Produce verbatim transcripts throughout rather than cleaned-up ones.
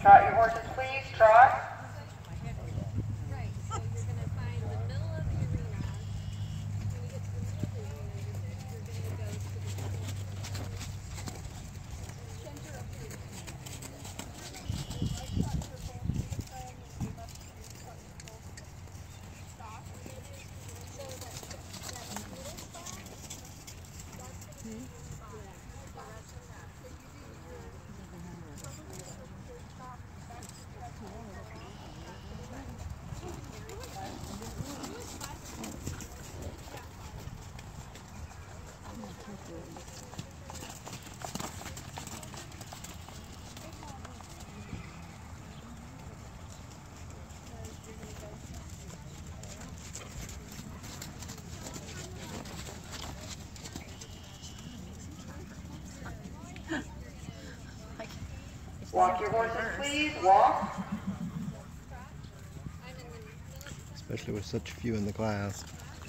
Trot your horses, please. Trot. Walk your horses, please. Walk. Especially with such few in the class.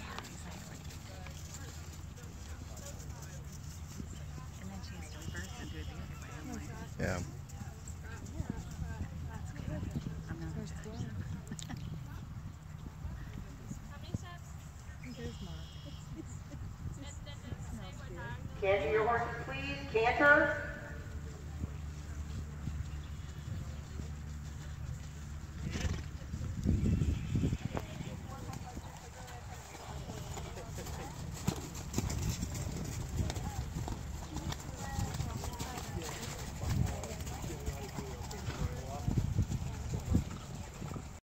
And then she has to reverse and do it the other way. Yeah. I'm not a judge. Canter your horses, please. Canter.